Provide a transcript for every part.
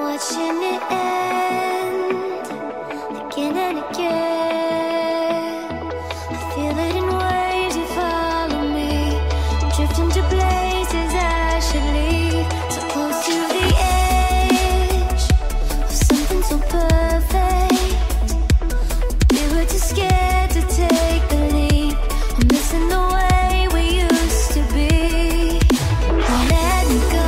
watching it end again and again. I feel it in waves, you follow me, drifting to places I should leave. So close to the edge of something so perfect. We were too scared to take the leap. I'm missing the way we used to be. Let me go.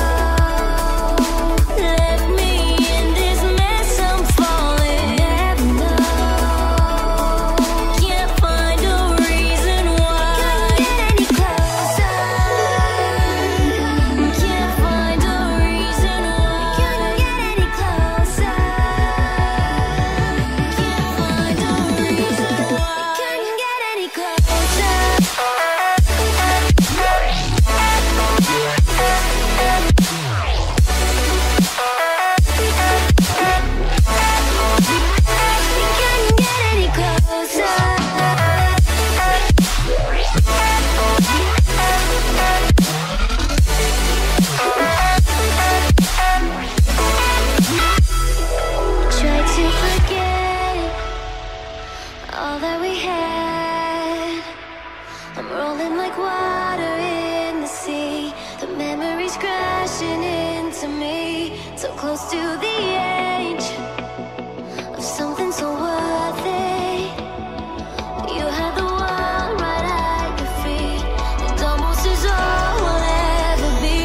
All that we had, I'm rolling like water in the sea. The memories crashing into me, so close to the edge of something so worth it. You had the world right at your feet. It almost is all we'll ever be.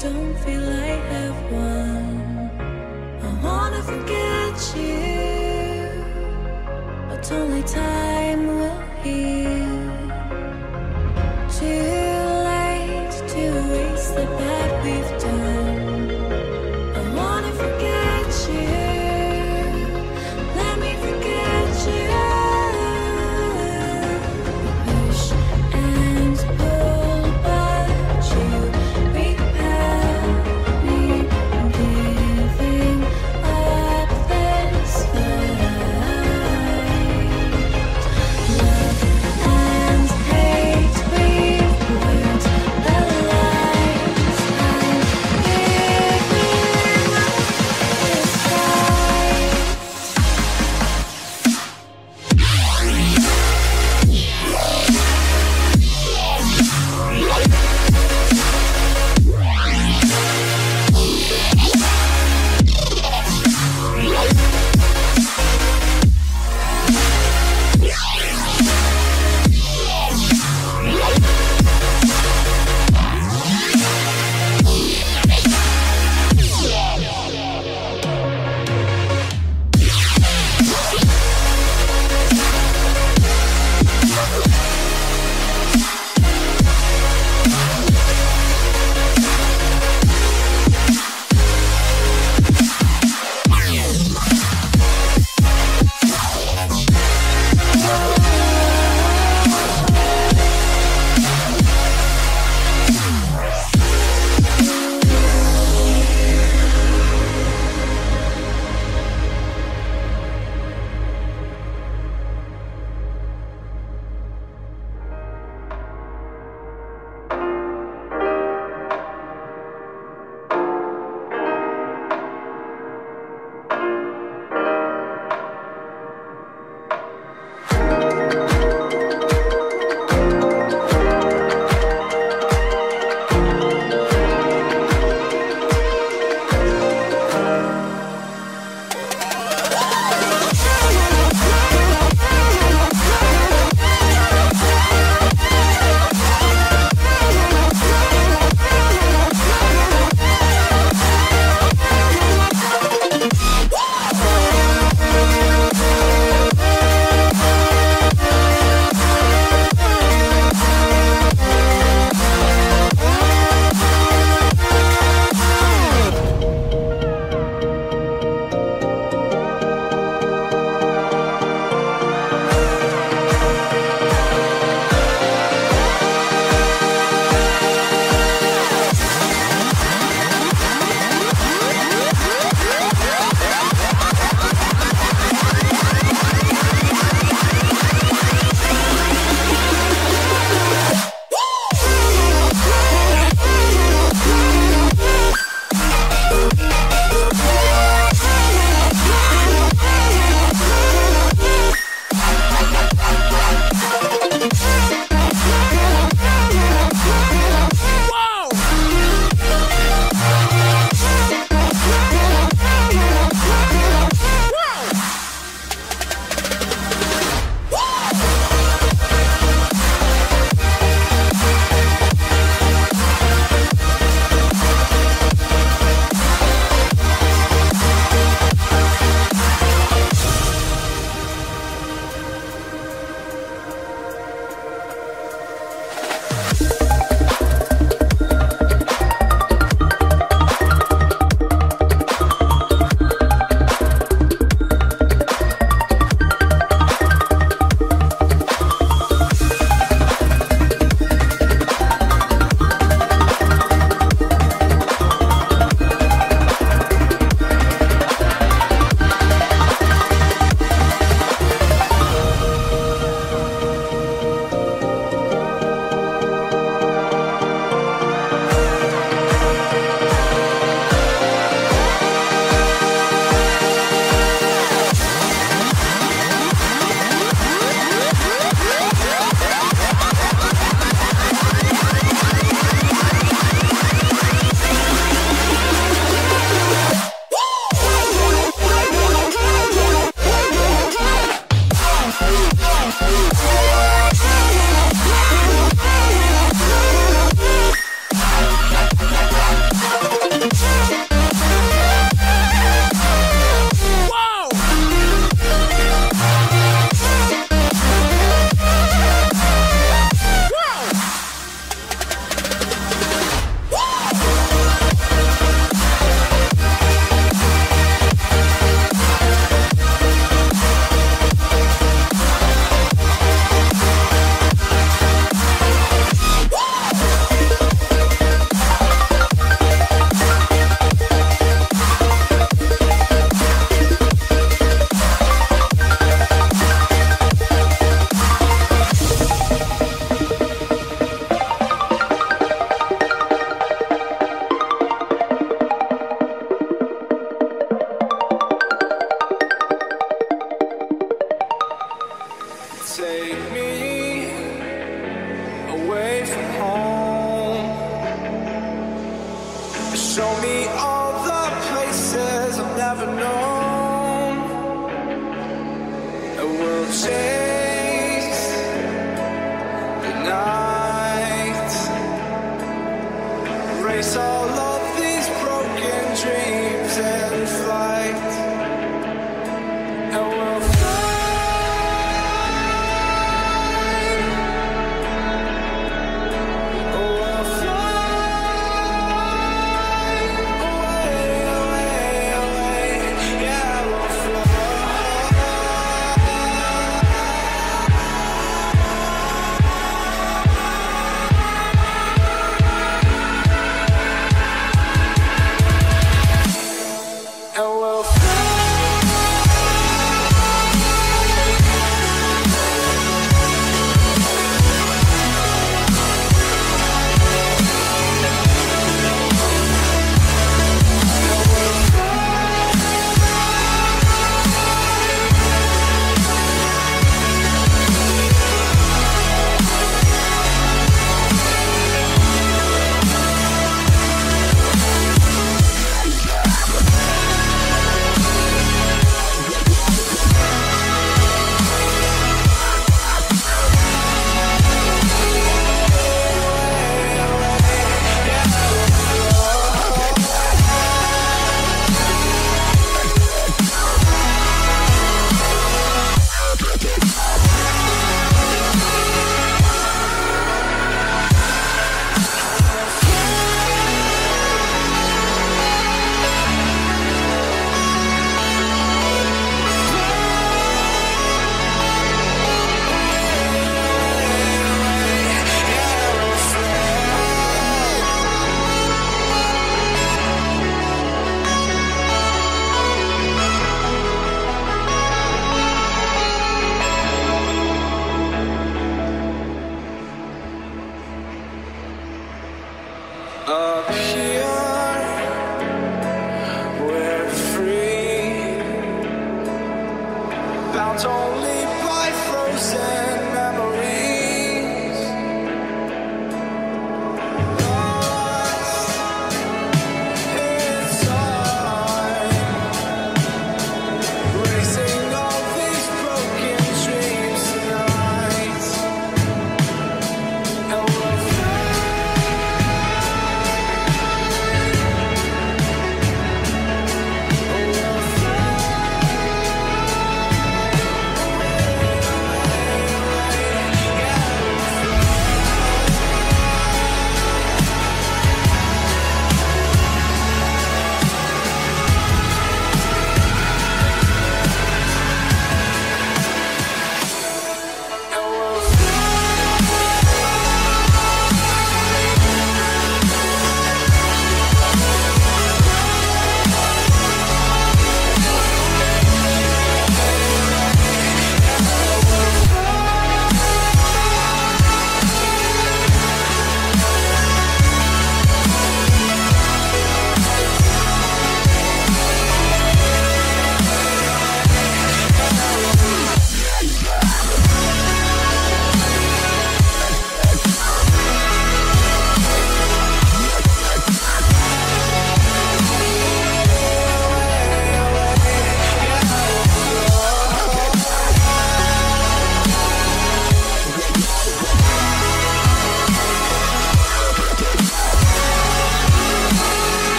don't feel I have one. I wanna forget you, but only time will heal. Too late to erase the bad we've done. I wanna forget you, let me forget you. Push and pull, but you repel me. I'm giving up this fight. Show me all the places I've never known. And we'll chase the night, race all of these broken dreams and flight. And we'll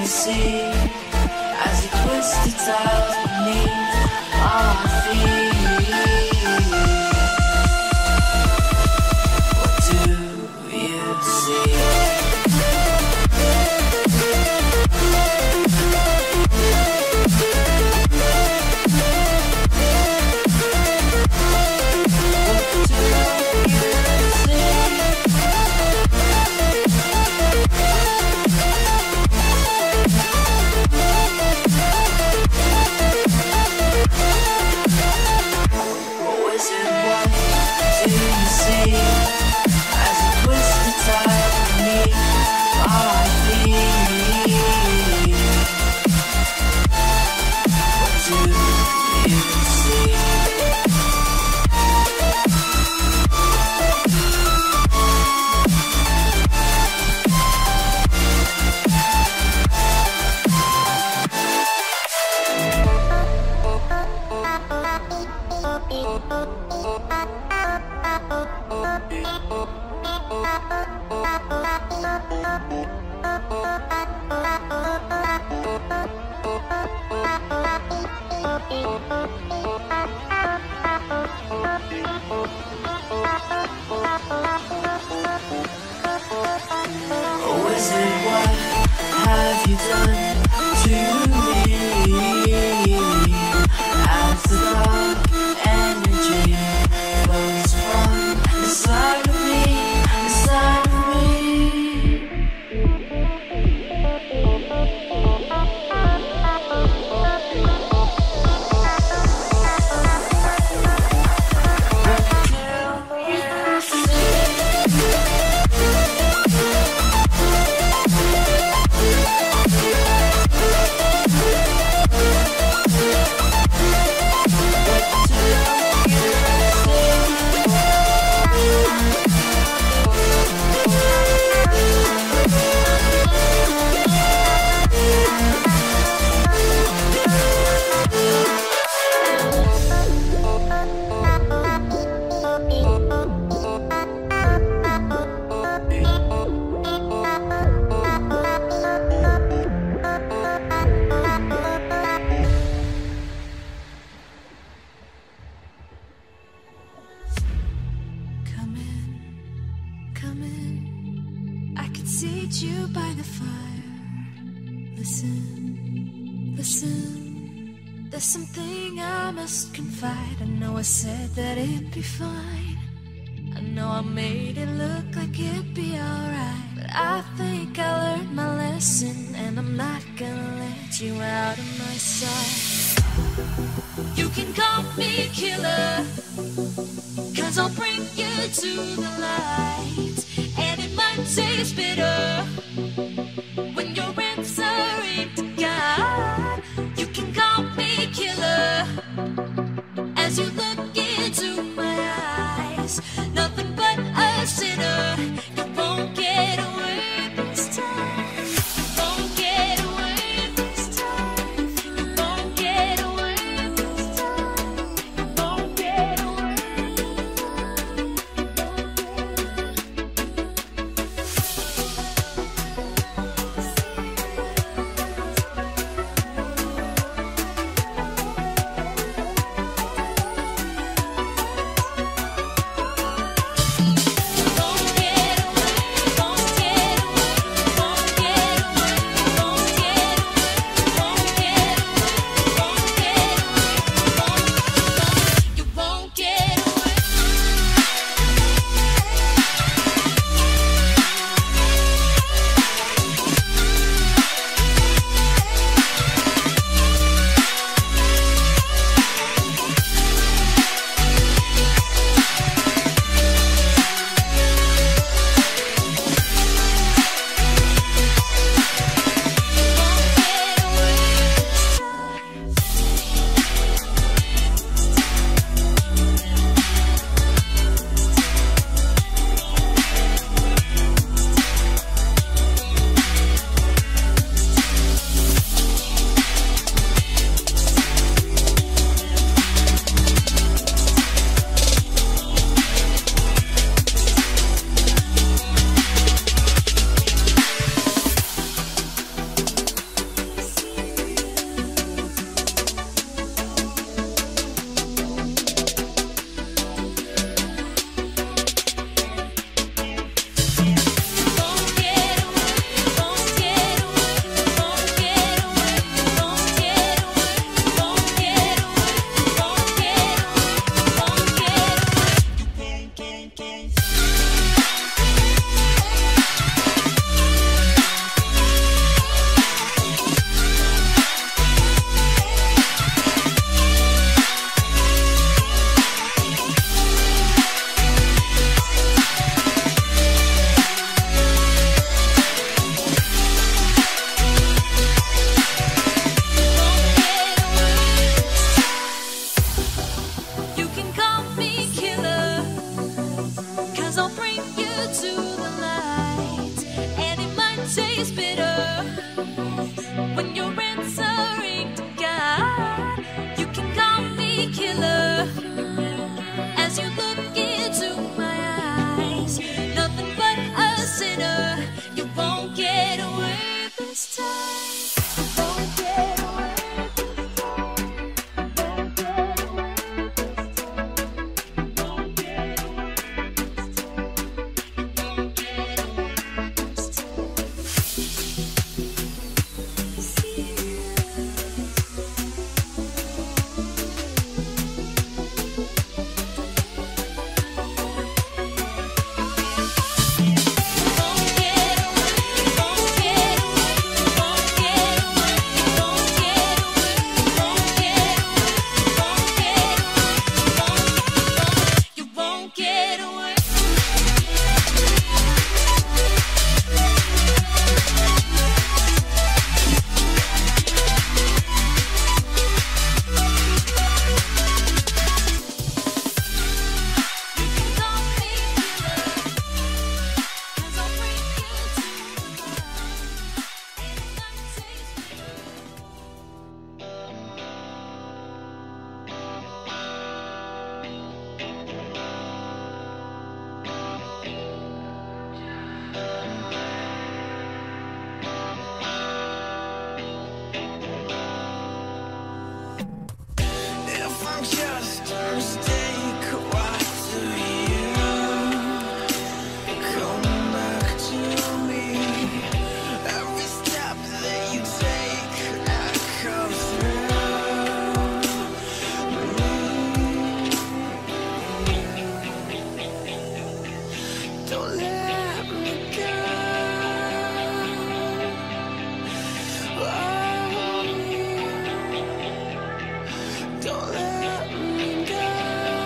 you see as you twist the tiles beneath our feet? What do you see? That it'd be fine. I know I made it look like it'd be alright, but I think I learned my lesson, and I'm not gonna let you out of my sight. You can call me killer, 'cause I'll bring you to the light, and it might taste bitter when your answer ain't to God. You can call me killer as you look into my eyes, nothing but a sinner. You won't get away this time. You won't get away this time. You won't get away this time. You won't get away. just a mistake? Why do you come back to me? Every step that you take echoes through me. Don't let me go. Don't let me go.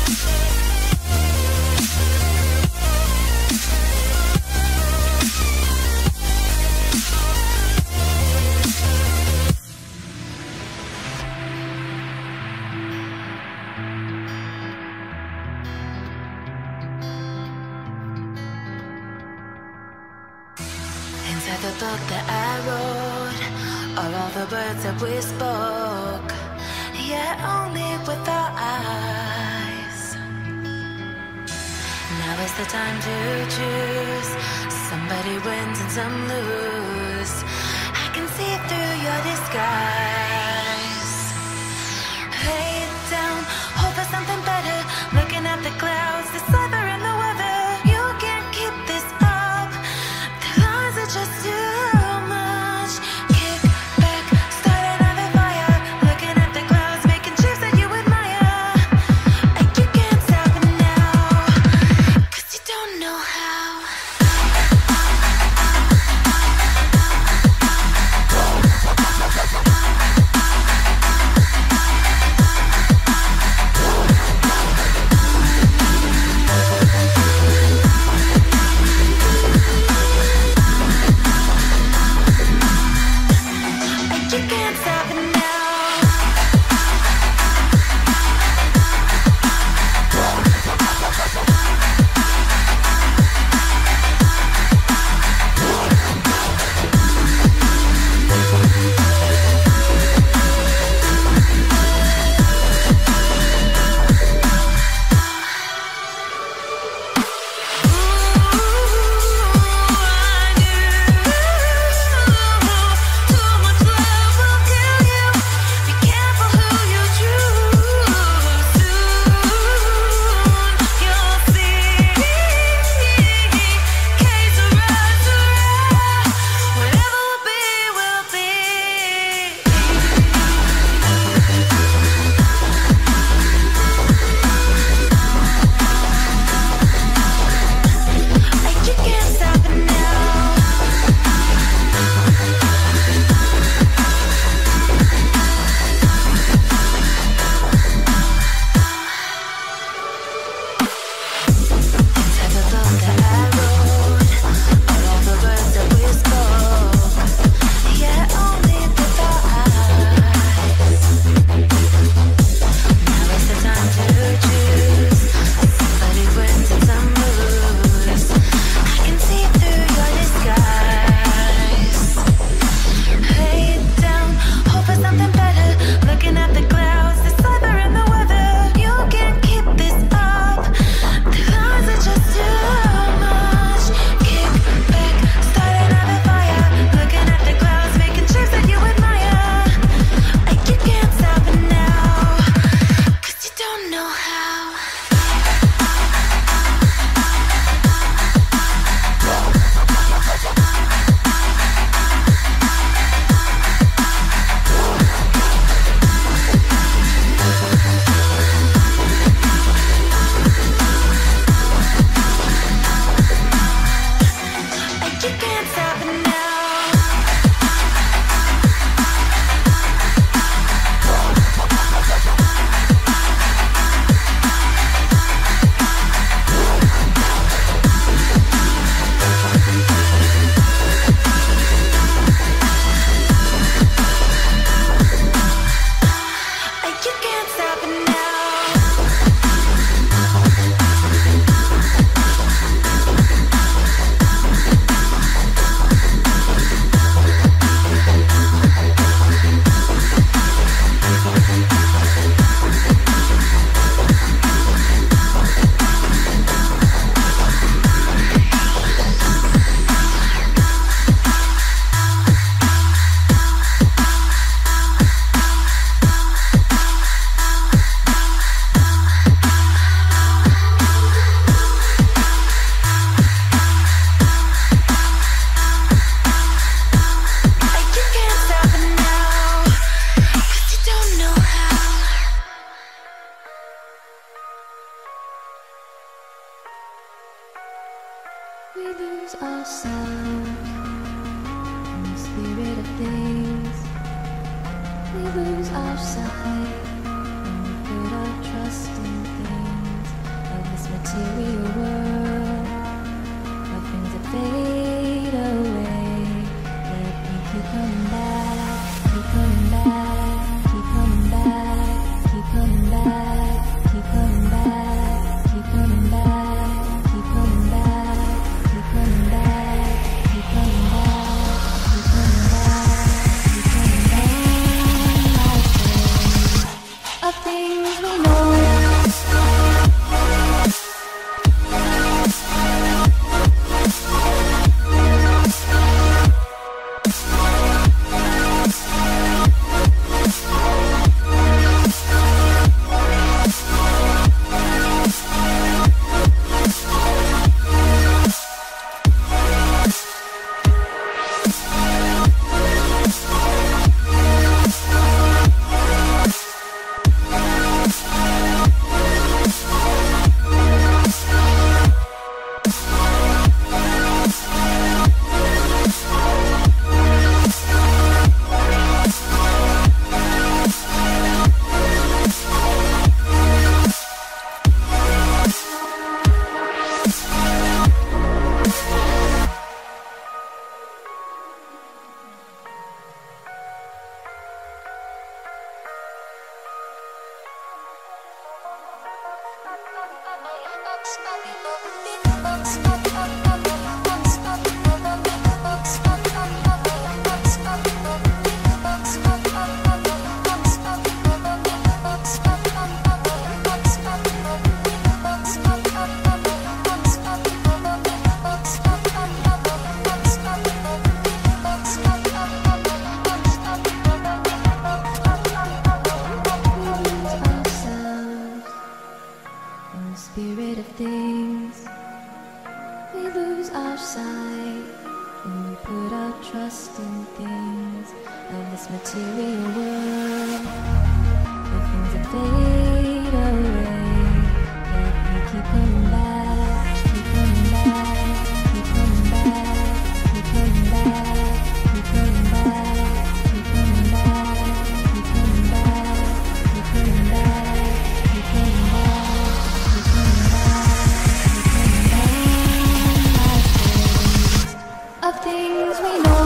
Inside the book that I wrote are all the words that we spoke, yet only with our eyes. Now is the time to choose. Somebody wins and some lose. I can see through your disguise. Lay it down, hope for something better. Looking at the clouds, the cyber and the weather. You can't keep this up. The lies are just too much. Kick back, start another fire. Looking at the clouds, making shapes that you admire. And you can't stop it now, 'cause you don't know how. You can't stop it now. We lose ourselves in the spirit of things. We lose our sight when we put our trust in things. material world of things that fade away. Let me keep coming back, keep coming back, keep coming back, keep coming back, keep coming back, keep coming back, keep coming back, keep coming back, keep coming back, keep coming back, keep coming back. Of things we know. Spirit of things, we lose our sight when we put our trust in things of this material world, the things that fade away. Let me keep coming back, keep coming back, keep coming back, keep coming back, keep coming back, keep coming back, keep coming back, keep coming back, keep coming back. Of things we know.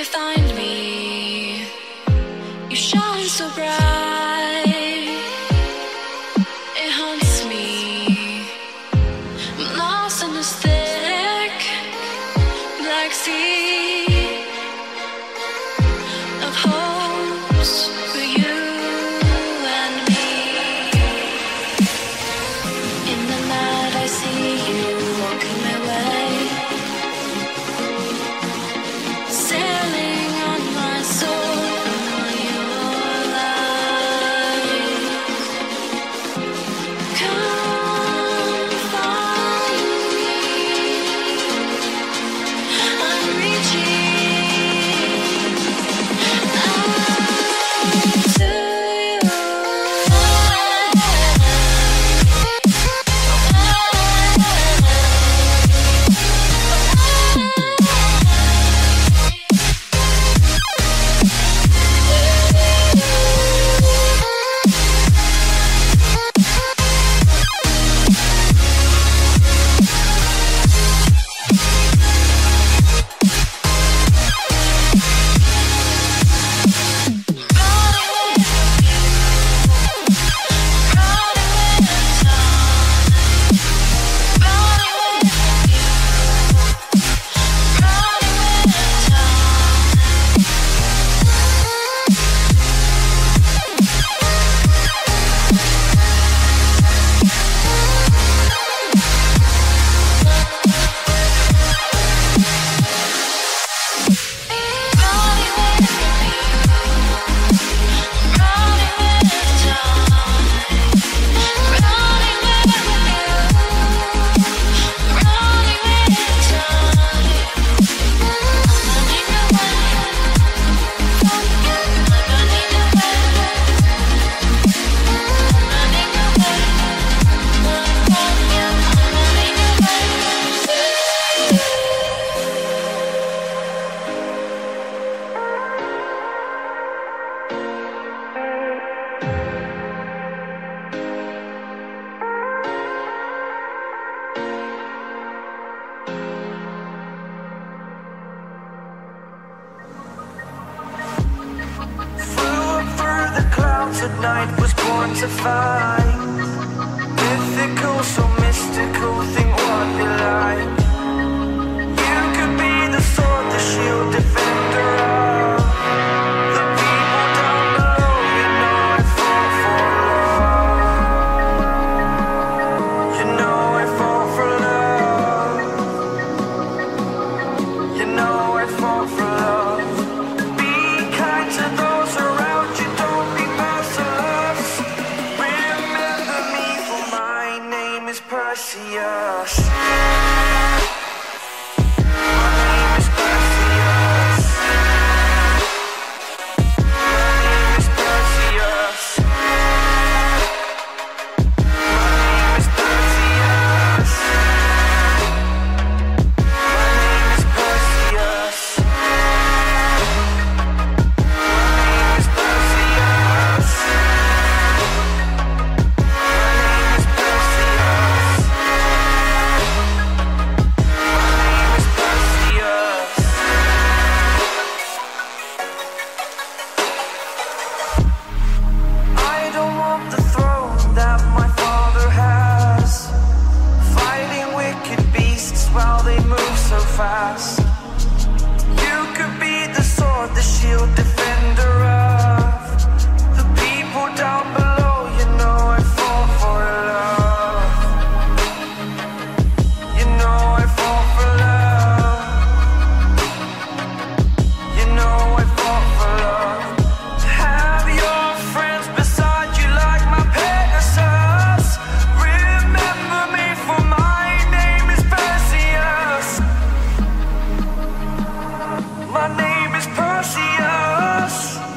find me. You shine so bright, it haunts me. I'm lost in this thick black sea of hopes for you and me. In the night I see you walking my way, sailing on my soul on your light. Come find me, I'm reaching out to you. At night was born to find mythical, so mystical, think what you like. You could be the sword, the shield, defender of the people down below. You know I fall for love. You know I fall for love. You know I fall for love. Be kind to those around you, don't be merciless. Remember me, for my name is Perseus. My name is Perseus. My name is Perseus. My name is Perseus. My name is Perseus. While they move so fast, you could be the sword, the shield, defender of the people down below. You know I fall for love. You know I fall for love. You know I fall for love. Have your friends beside you like my Pegasus. Remember me, for my name is Perseus. My name is Perseus.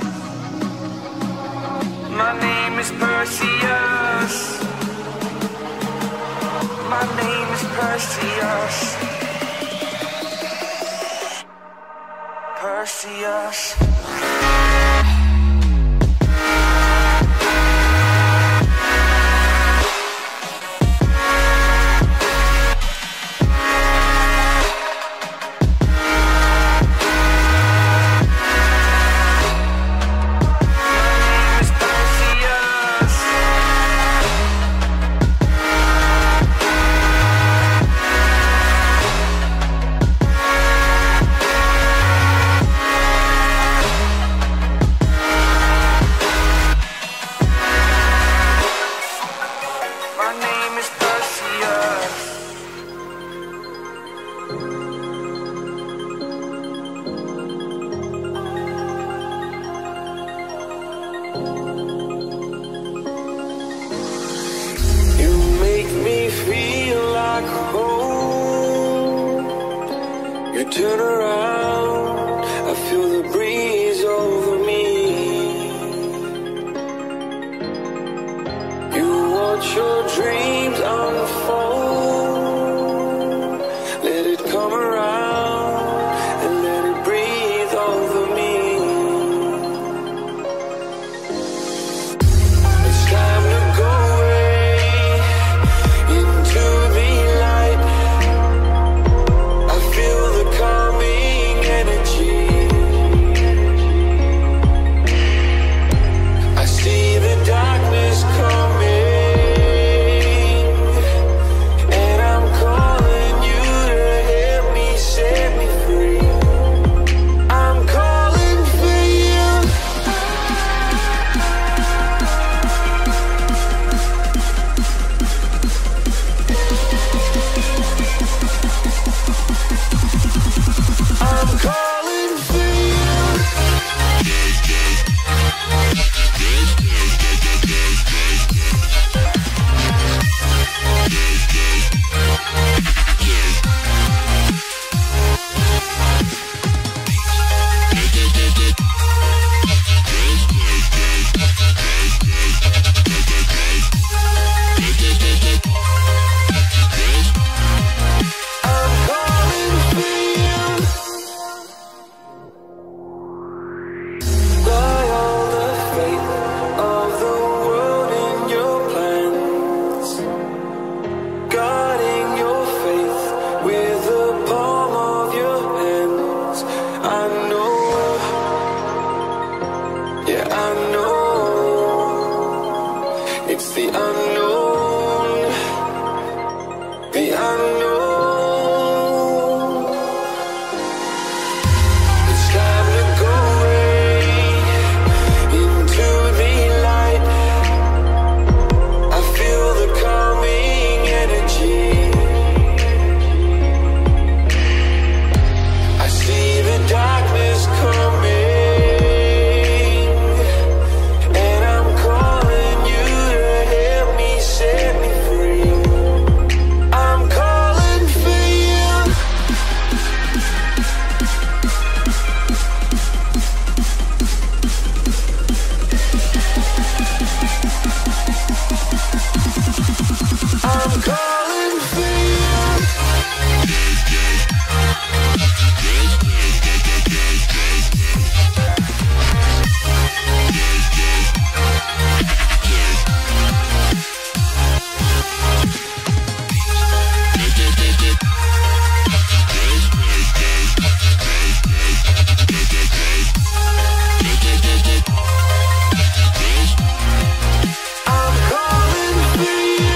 My name is Perseus. My name is Perseus. Perseus. turn around, I feel the breeze over me. You watch your dreams unfold, let it come around and let it breathe over me. It's time to go away into the light. I feel the calming energy. I see the darkness coming, and I'm calling you to help me set me free. I'm calling for you. I'm calling for you. I'm calling for you. Lie all the fate of the world in your plans, guarding your faith with the palm of your hands. I know, yeah, I know. It's the unknown, the unknown. It's time to go away into the light. I feel the calming energy. I see the darkness coming, and I'm calling you to help me set me free. I'm calling for you. I'm calling for you. I'm calling for you.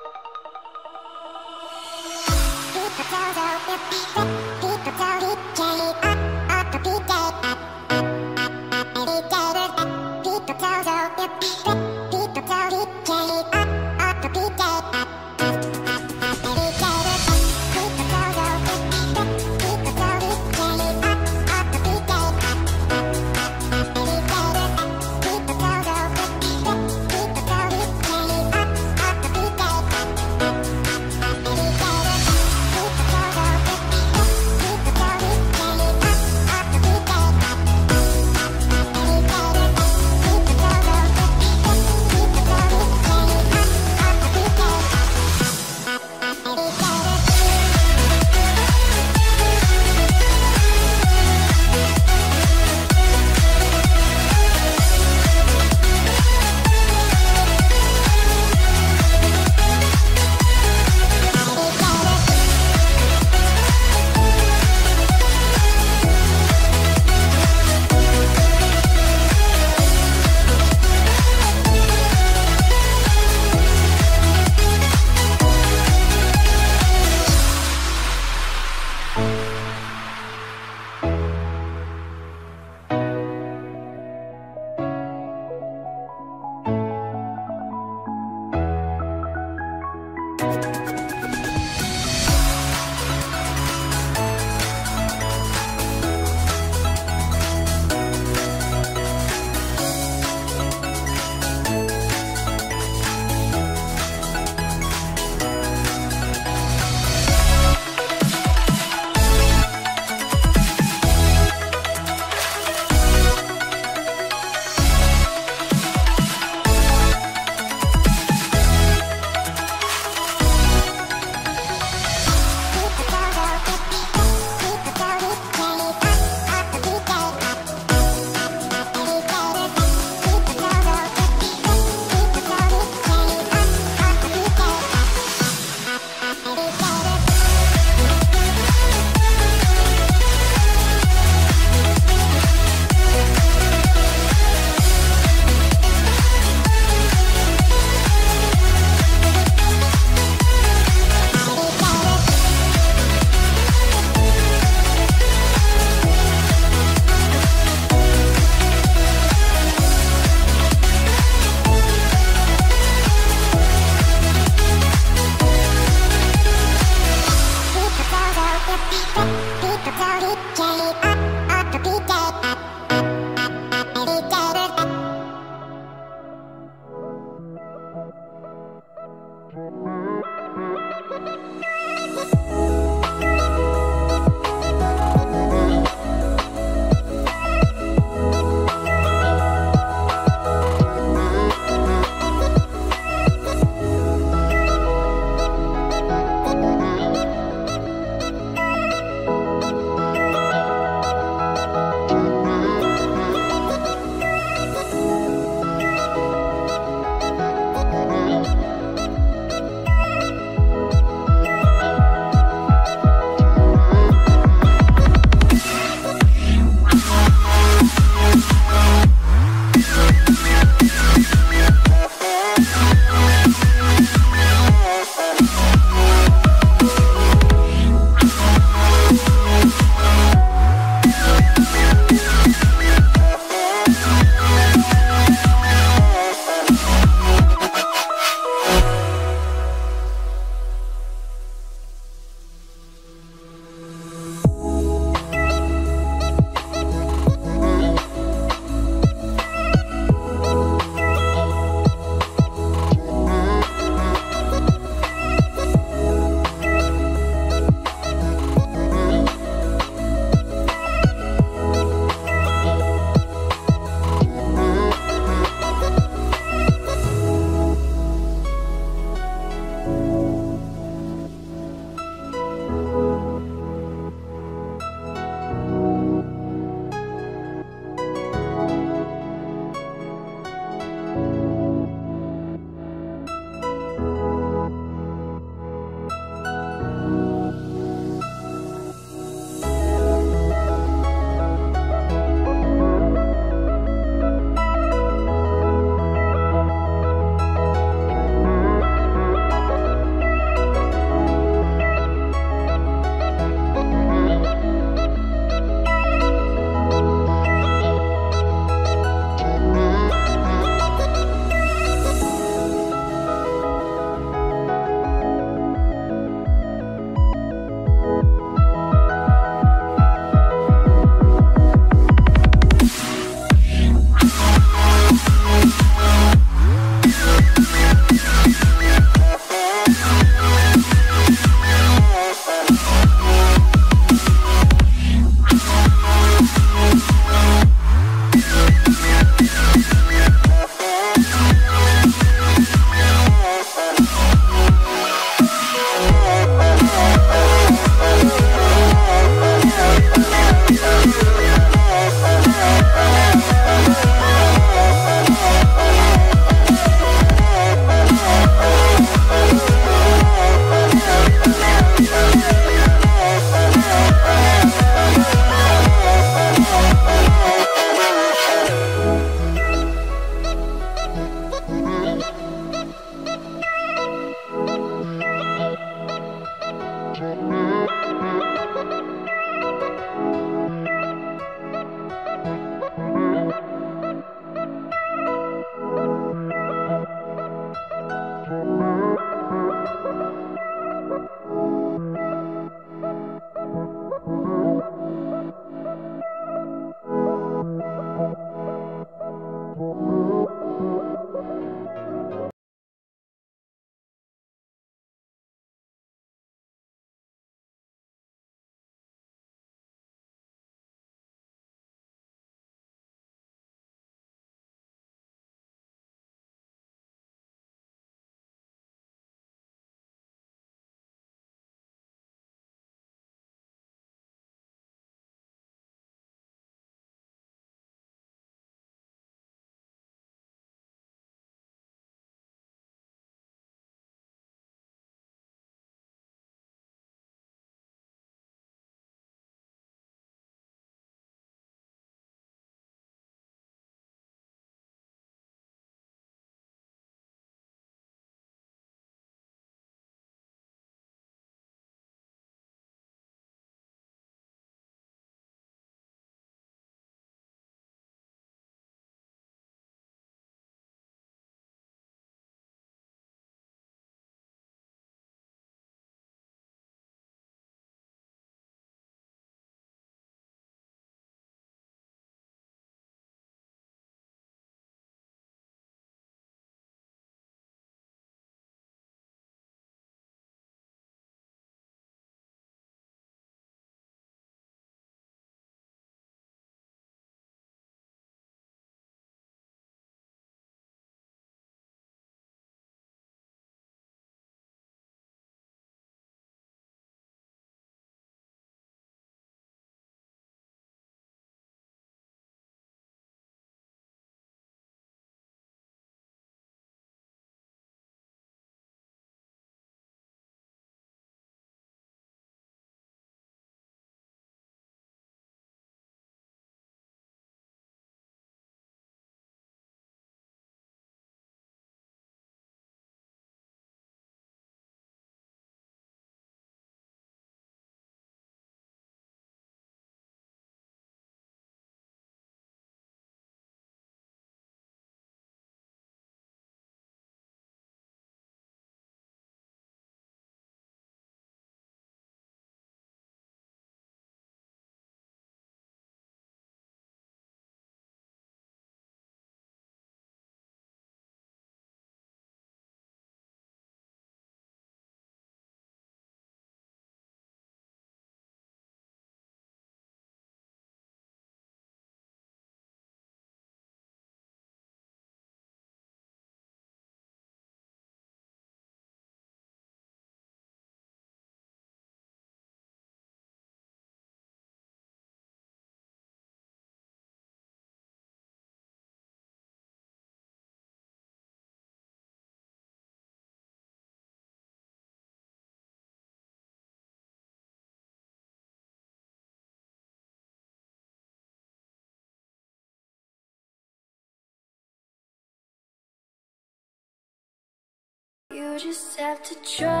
You just have to try.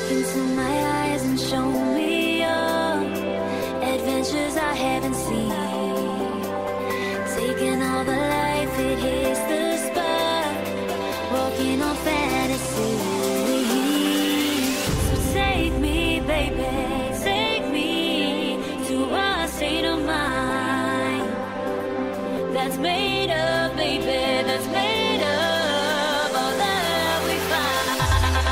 Look into my eyes and show me your adventures I haven't seen. Taking all the life, it hits the spot. Walking on fantasy. So take me, baby, take me to a state of mind that's made of, baby, that's made of all that we find.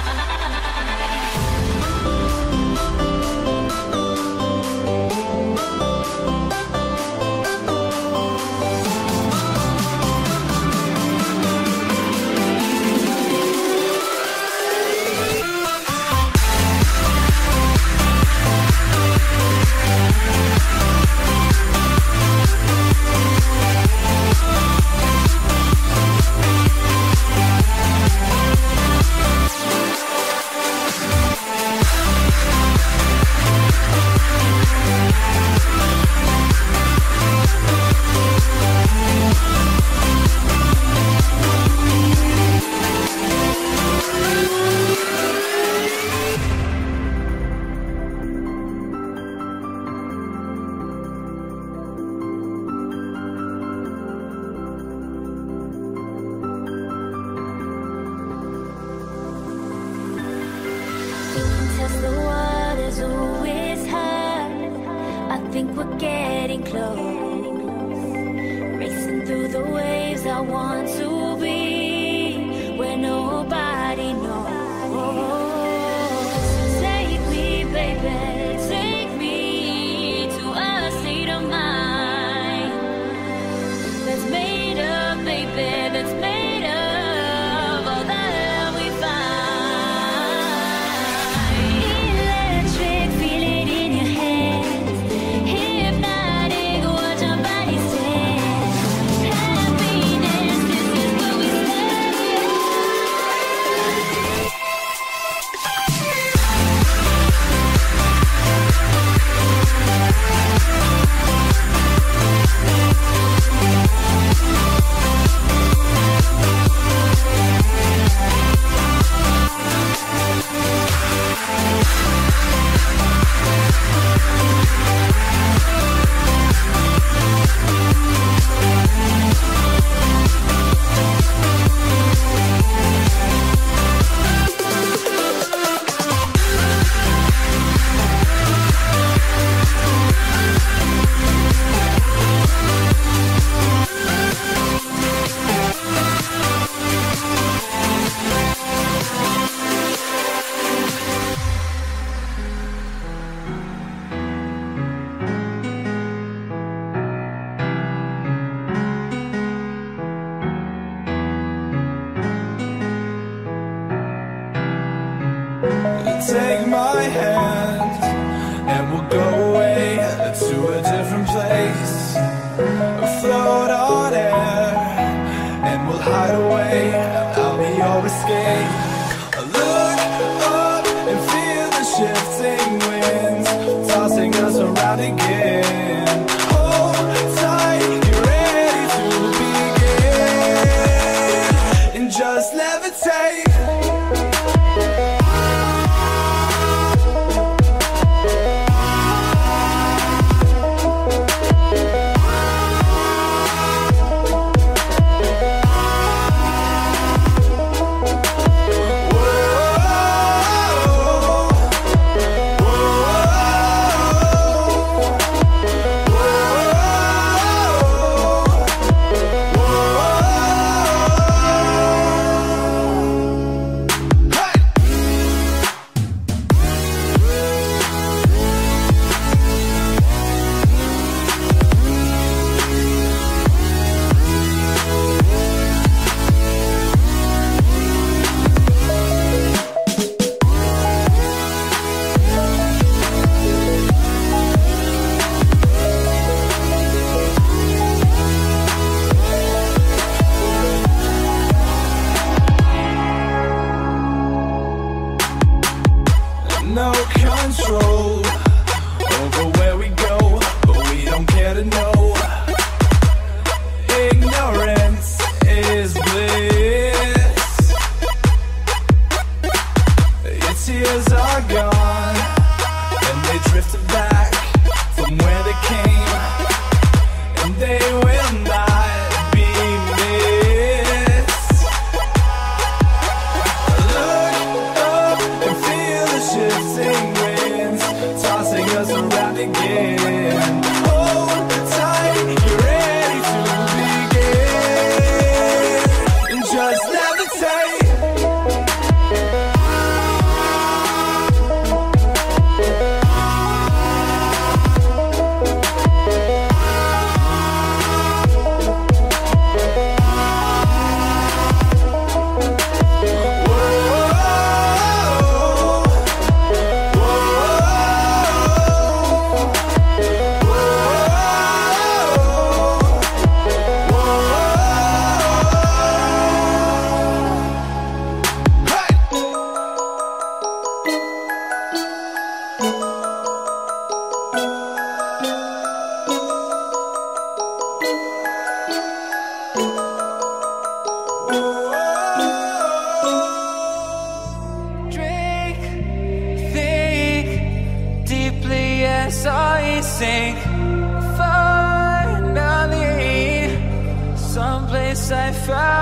Test the waters, oh, it's hard. I think we're getting close. Racing through the waves, I want to be where nobody knows. Take me, baby, take me to a state of mind that's made of, baby, that's made of all that we find. Electric, feel it in your hands. Hypnotic, watch our bodies dance. Happiness, this is where we stay. Take my hand and we'll go away to a different place. Float on air and we'll hide away. I'll be your escape. Look up and feel the shifting winds tossing us around again. Hold tight, get ready to begin and just levitate.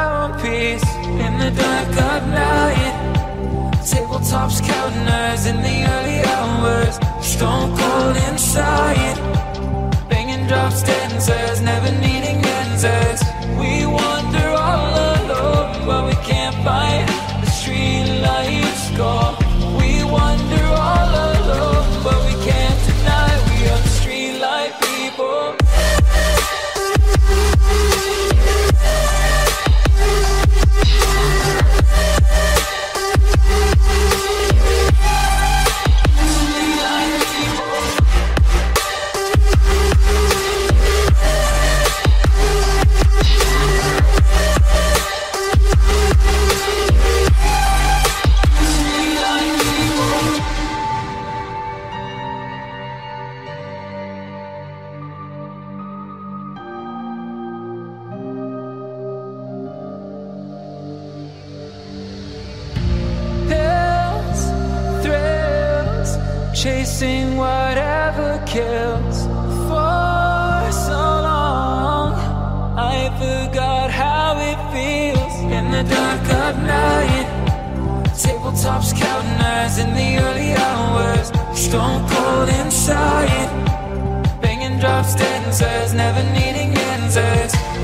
found peace in the dark of night. Tabletops counting hours in the early hours, stone cold inside, banging drop stanzas, never needing answers. We wander all alone, but we can't find the street lights go. We wander all alone, but we can't deny we are the street light people. Chasing whatever kills. For so long I forgot how it feels in the dark of night. Tabletops counting hours in the early hours, stone cold inside, banging drop stanzas, never needing answers.